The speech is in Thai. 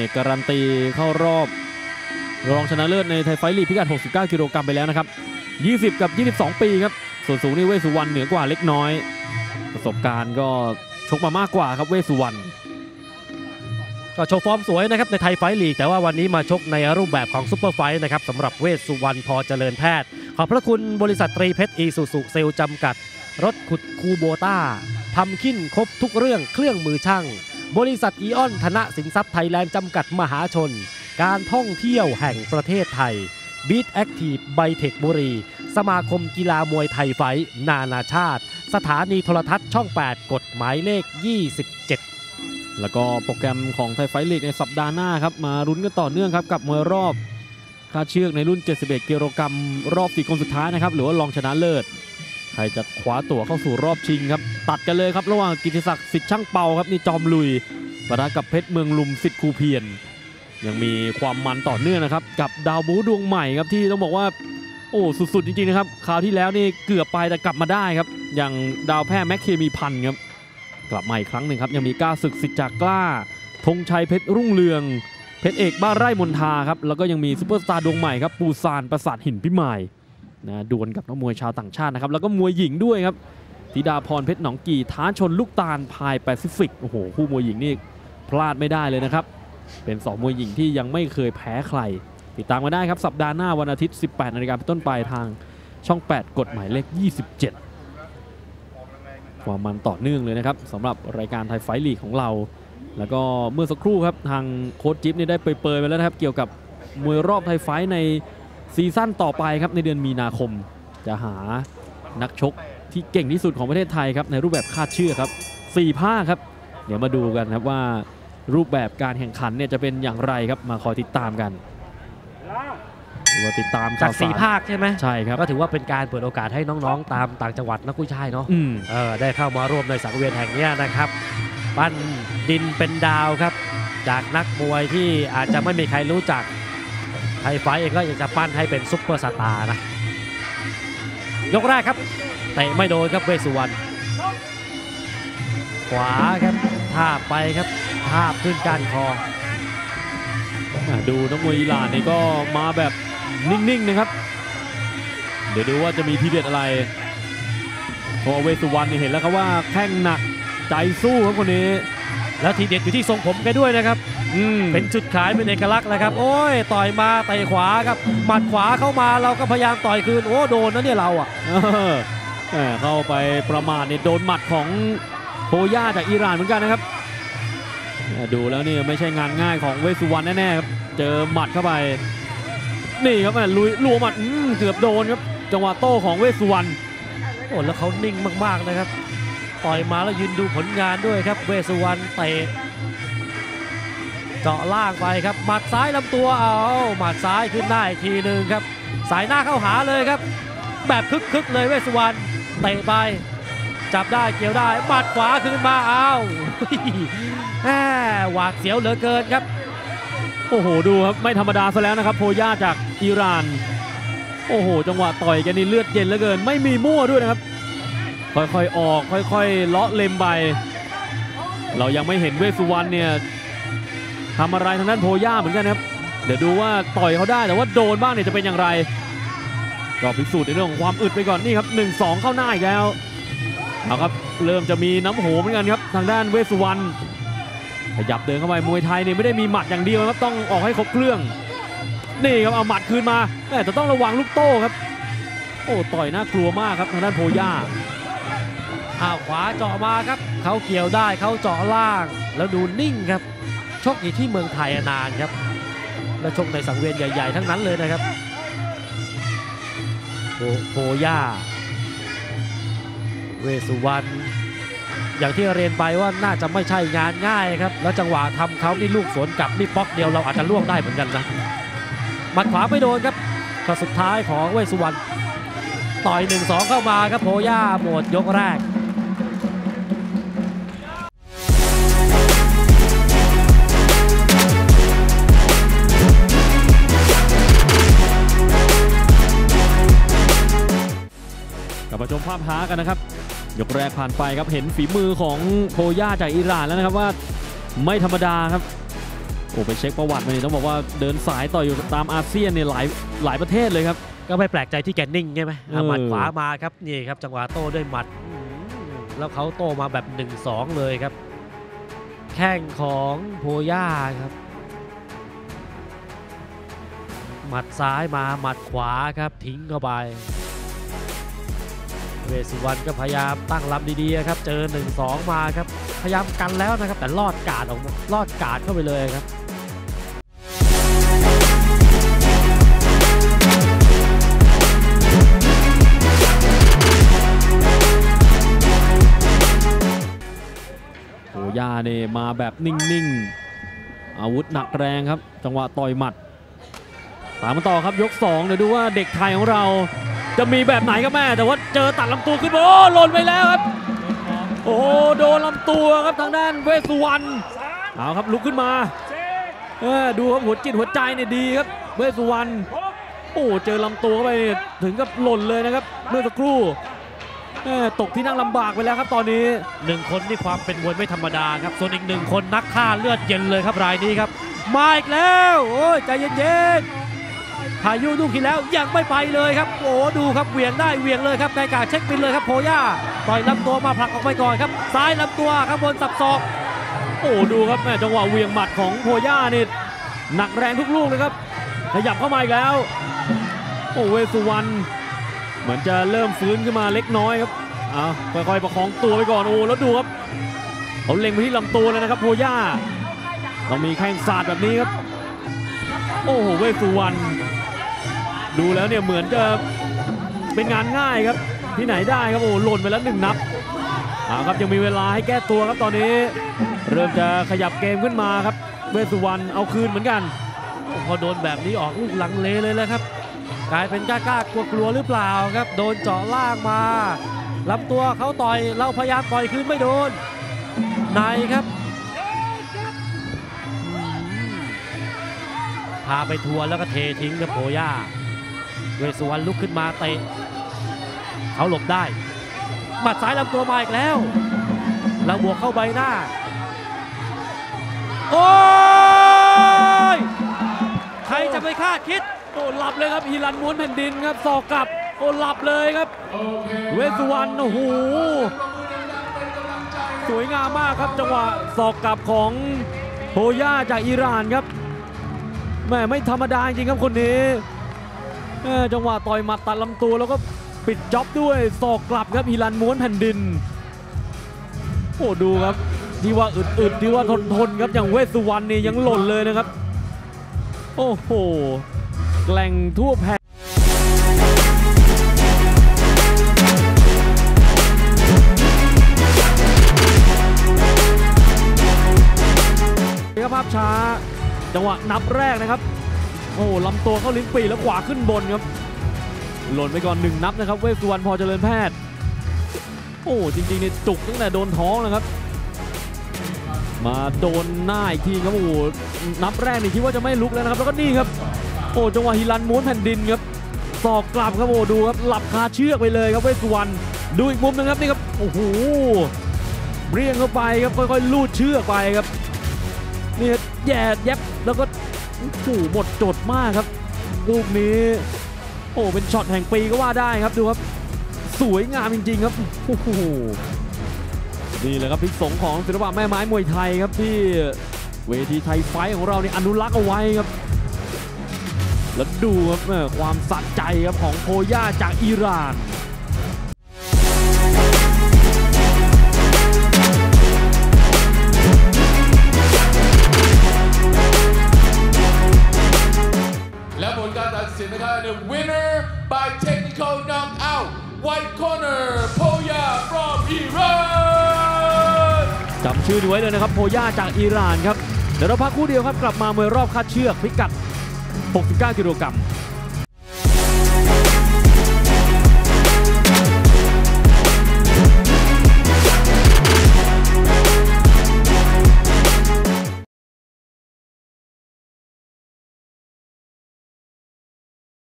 การันตีเข้ารอบรองชนะเลิศในไทยไฟท์ลีกพิกัด69 กิโลกรัมไปแล้วนะครับ20 กับ 22 ปีครับส่วนสูงนี่เวสสุวรรณเหนือกว่าเล็กน้อยประสบการณ์ก็ชกมามากกว่าครับเวสสุวรรณก็โชว์ฟอร์มสวยนะครับในไทยไฟท์ลีกแต่ว่าวันนี้มาชกในรูปแบบของซุปเปอร์ไฟท์นะครับสำหรับเวสสุวรรณพอเจริญแพทย์ขอบพระคุณบริษัทตรีเพชรอีซูซูเซลจำกัดรถขุดคูโบต้าทำขึ้นครบทุกเรื่องเครื่องมือช่างบริษัทอีออนธนสินทรัพย์ไทยแลนด์จำกัดมหาชนการท่องเที่ยวแห่งประเทศไทยบีทแอคทีฟไบเทคบุรีสมาคมกีฬามวยไทยไฟท์นานาชาติสถานีโทรทัศน์ช่อง 8 กฎหมายเลข 27 แล้วก็โปรแกรมของไทยไฟท์ลีกในสัปดาห์หน้าครับมาลุ้นกันต่อเนื่องครับกับมวยรอบคาดเชือกในรุ่น71 กิโลกรัมรอบ4 คนสุดท้ายนะครับหรือว่ารองชนะเลิศใครจะคว้าตั๋วเข้าสู่รอบชิงครับตัดกันเลยครับระหว่างกิติศักดิ์สิทธิ์ช่างเปาครับนี่จอมลุยปะทะกับเพชรเมืองลุมสิทธิ์ครูเพียรยังมีความมันต่อเนื่องนะครับกับดาวบูดวงใหม่ครับที่ต้องบอกว่าโอ้สุดๆจริงๆนะครับคราวที่แล้วนี่เกือบไปแต่กลับมาได้ครับอย่างดาวแพร่แม็กเคมีพันครับกลับมาอีกครั้งหนึ่งครับยังมีกล้าศึกสิทธิ์จากกล้าธงชัยเพชรรุ่งเรืองเพชรเอกบ้านไร่มนทาครับแล้วก็ยังมีซุปเปอร์สตาร์ดวงใหม่ครับปูซานประสาทหินพิมายนะดวลกับนักมวยชาวต่างชาตินะครับแล้วก็มวยหญิงด้วยครับธิดาพรเพชรหนองกี่ท้าชนลูกตาลพายแปซิฟิกโอ้โหคู่มวยหญิงนี่พลาดไม่ได้เลยนะครับเป็น2 มวยหญิงที่ยังไม่เคยแพ้ใครติดตามมาได้ครับสัปดาห์หน้าวันอาทิตย์ 18 นาฬิกาเป็นต้นไปทางช่อง 8 กฎหมายเลข 27ความมันต่อเนื่องเลยนะครับสำหรับรายการไทยไฟท์ลีกของเราแล้วก็เมื่อสักครู่ครับทางโค้ชจิ๊บนี่ได้เปรยๆไปแล้วนะครับเกี่ยวกับมวยรอบไทยไฟท์ในซีซั่นต่อไปครับในเดือนมีนาคมจะหานักชกที่เก่งที่สุดของประเทศไทยครับในรูปแบบคาดเชือกครับ4 ภาคครับเดี๋ยวมาดูกันครับว่ารูปแบบการแข่งขันเนี่ยจะเป็นอย่างไรครับมาคอยติดตามกันมาติดตามจาก4 ภาคใช่ไหมใช่ครับก็ถือว่าเป็นการเปิดโอกาสให้น้องๆตามต่างจังหวัดนักกุ้ยช่ายเนาะได้เข้ามาร่วมในสังเวียนแห่งนี้นะครับปั้นดินเป็นดาวครับจากนักมวยที่อาจจะไม่มีใครรู้จักไทยไฟท์เองก็อยากจะปั้นให้เป็นซุปเปอร์สตาร์นะยกแรกครับเตะไม่โดนครับเวสสุวรรณขวาครับทาบไปครับทาบขึ้นก้านคอดูนักมวยอิหร่านนี่ก็มาแบบนิ่งๆนะครับเดี๋ยวดูว่าจะมีทีเด็ดอะไรเพราะเวสสุวรรณนี่เห็นแล้วครับว่าแข้งหนักใจสู้ครับคนนี้แล้วทีเด็ดอยู่ที่ทรงผมแกด้วยนะครับเป็นจุดขายเป็นเอกลักษณ์เลยครับโอ้ยต่อยมาเตะขวาครับหมัดขวาเข้ามาเราก็พยายามต่อยคืนโอ้โดนนะเนี่ยเราอ่ะเข้าไปประมาทเนี่ยโดนหมัดของโฮย่าจากอิหร่านเหมือนกันนะครับดูแล้วนี่ไม่ใช่งานง่ายของเวสสุวรรณแน่ๆครับเจอหมัดเข้าไปนี่ครับลุยลัวหมัดเกือบโดนครับจังหวะโต้ของเวสสุวรรณโอ้แล้วเขานิ่งมากๆนะครับต่อยมาแล้วยืนดูผลงานด้วยครับเวสสุวรรณเตะเจาะล่างไปครับหมัดซ้ายลำตัวเอาหมัดซ้ายขึ้นได้อีกทีหนึ่งครับสายหน้าเข้าหาเลยครับแบบคึกเลยเวสสุวรรณเตะไปจับได้เกี่ยวได้หมัดขวาขึ้นมาเอาหวาดเสียวเหลือเกินครับโอ้โหดูครับไม่ธรรมดาซะแล้วนะครับโฮย่าจากอิหร่านโอ้โหจังหวะต่อยกันนี่เลือดเย็นเหลือเกินไม่มีมั่วด้วยนะครับค่อยๆออกค่อยๆเลาะเล็มไปเรายังไม่เห็นเวสสุวรรณเนี่ยทำอะไรทางด้านโฮย่าเหมือนกันครับเดี๋ยวดูว่าต่อยเขาได้แต่ว่าโดนบ้างเนี่ยจะเป็นอย่างไรก็พิสูจน์ในเรื่องของความอึดไปก่อนนี่ครับ 1-2 เข้าหน้าอีกแล้วเอาครับเริ่มจะมีน้ำโหเหมือนกันครับทางด้านเวสสุวรรณขยับเดินเข้าไปมวยไทยเนี่ยไม่ได้มีหมัดอย่างเดียวครับต้องออกให้ครบเครื่องนี่ครับเอาหมัดคืนมาแต่ต้องระวังลูกโต้ครับโอ้ต่อยน่ากลัวมากครับทางด้านโฮย่าขวาเจาะมาครับเขาเกี่ยวได้เขาเจาะล่างแล้วดูนิ่งครับชกอยู่ที่เมืองไทยนานครับและชกในสังเวียนใหญ่ๆทั้งนั้นเลยนะครับโฮย่าเวสสุวรรณอย่างที่เรียนไปว่าน่าจะไม่ใช่งานง่ายครับแล้วจังหวะทำเขานี่ลูกสวนกลับนี่ป๊อกเดียวเราอาจจะล่วงได้เหมือนกันนะหมัดขวาไม่โดนครับข้อสุดท้ายของเวสสุวรรณต่อย 1-2 เข้ามาครับโฮย่าหมดยกแรกชมภาพช้ากันนะครับยกแรกผ่านไปครับเห็นฝีมือของโคย่าจากอิหร่านแล้วนะครับว่าไม่ธรรมดาครับโอ้ไปเช็คประวัติมาเนี่ยต้องบอกว่าเดินสายต่ออยู่ตามอาเซียนเนี่ยหลายประเทศเลยครับก็ไม่แปลกใจที่แกนิ่งใช่ไหมหมัดขวามาครับนี่ครับจังหวะโต้ด้วยหมัดแล้วเขาโต้มาแบบ 1-2 เลยครับแข้งของโพย่าครับหมัดซ้ายมาหมัดขวาครับทิ้งเข้าไปเวสสุวรรณก็พยายามตั้งลำดีๆครับเจอ 1-2 มาครับพยายามกันแล้วนะครับแต่ลอดกาดเข้าไปเลยครับโอ้ย่าเนี่ยมาแบบนิ่งๆอาวุธหนักแรงครับจังหวะต่อยหมัดตามมาต่อครับยก2เดี๋ยวดูว่าเด็กไทยของเราจะมีแบบไหนครับแม่แต่ว่าเจอตัดลำตัวขึ้นโอ้หล่นไปแล้วครับโอ้โดนลำตัวครับทางด้านเวสสุวรรณเอาครับลุกขึ้นมาดูครับหัวจิตหัวใจเนี่ยดีครับเวสสุวรรณโอ้เจอลำตัวเข้าไปถึงกับหล่นเลยนะครับเมื่อสักครู่ตกที่นั่งลำบากไปแล้วครับตอนนี้ 1คนที่ความเป็นมวยไม่ธรรมดาครับส่วนอีก1คนนักฆ่าเลือดเย็นเลยครับรายนี้ครับมาอีกแล้วโอ้ยใจเย็นๆพายุลูกที่แล้วยังไม่ไปเลยครับโอ้ดูครับเหวี่ยงได้เหวี่ยงเลยครับในการเช็คบินเลยครับโพย่าต่อยลำตัวมาผลักออกไปก่อนครับซ้ายลำตัวครับบนสับศอกโอ้ดูครับแม่จังหวะเหวี่ยงหมัดของโพย่านี่หนักแรงทุกลูกเลยครับขยับเข้ามาอีกแล้วโอ้เวสสุวรรณเหมือนจะเริ่มฟื้นขึ้นมาเล็กน้อยครับค่อยๆประคองตัวไปก่อนโอ้แล้วดูครับเขาเล็งไปที่ลำตัวเลยนะครับโพย่าต้องมีแข้งสาดแบบนี้ครับโอ้โหเวสสุวรรณดูแล้วเนี่ยเหมือนจะเป็นงานง่ายครับที่ไหนได้ครับโอ้หล่นไปแล้ว1 นับครับยังมีเวลาให้แก้ตัวครับตอนนี้เริ่มจะขยับเกมขึ้นมาครับเวสสุวรรณเอาคืนเหมือนกันพอโดนแบบนี้ออกลูกลังเลเลยแล้วครับกลายเป็นกล้ากลัวหรือเปล่าครับโดนเจาะล่างมาลำตัวเขาต่อยเราพยายามต่อยคืนไม่โดนในครับพาไปทัวร์แล้วก็เททิ้งกับโพย่าเวสสุวรรณลุกขึ้นมาเตะเขาหลบได้หมัดซ้ายลำตัวมาอีกแล้วแล้วบวกเข้าใบหน้าโอ้ยใครจะไปคาดคิดโอ้หลับเลยครับฮีรันม้วนแผ่นดินครับศอกกลับโอ้หลับเลยครับเวสสุวรรณโอ้โหสวยงามมากครับจังหวะศอกกลับของโพย่าจากอิหร่านครับแม่ไม่ธรรมดาจริงครับคนนี้จังหวะต่อยหมัดตัดลำตัวแล้วก็ปิดจ็อบด้วยศอกกลับครับฮีรันม้วนแผ่นดินโอ้ดูครับที่ว่าอึดๆที่ว่าทนครับอย่างเวสสุวรรณนี่ยังหล่นเลยนะครับโอ้โหแกล่งทั่วแผ่นภาพช้าจังหวะนับแรกนะครับโอ้ลำตัวเข้าลิ้นปี่แล้วขวาขึ้นบนครับหล่นไปก่อน1 นับนะครับเวสสุวรรณพอเจริญแพทย์โอ้จริงๆเนี่ยจุกตั้งแต่โดนท้องนะครับมาโดนหน้าอีกทีครับโอ้นับแรกนี่คิดว่าจะไม่ลุกแล้วนะครับแล้วก็นี่ครับโอ้จังหวะฮิรันม้วนแผ่นดินครับศอกกลับครับโอ้ดูครับหลับคาเชือกไปเลยครับเวสสุวรรณดูอีกมุมนึงครับนี่ครับโอ้โหเรียงเข้าไปครับค่อยๆลูดเชือกไปครับนี่แย่แยบแล้วก็โอ้โหหมดจดมากครับลูกนี้โอ้เป็นช็อตแห่งปีก็ว่าได้ครับดูครับสวยงามจริงๆครับโอ้โหนี่แหละครับพิษสงของศิลปะแม่ไม้มวยไทยครับที่เวทีไทยไฟท์ของเราเนี่ยอนุรักษ์เอาไว้ครับแล้วดูครับความสะใจครับของโพย่าจากอิหร่านและผลการตัดสินนะครับ The winner by technical knockout white corner Poya from Iran จำชื่อไว้เลยนะครับโพย่าจากอิหร่านครับเดี๋ยวเราพักคู่เดียวครับกลับมามวยรอบคัดเชือกพิกัด69 กิโลกรัม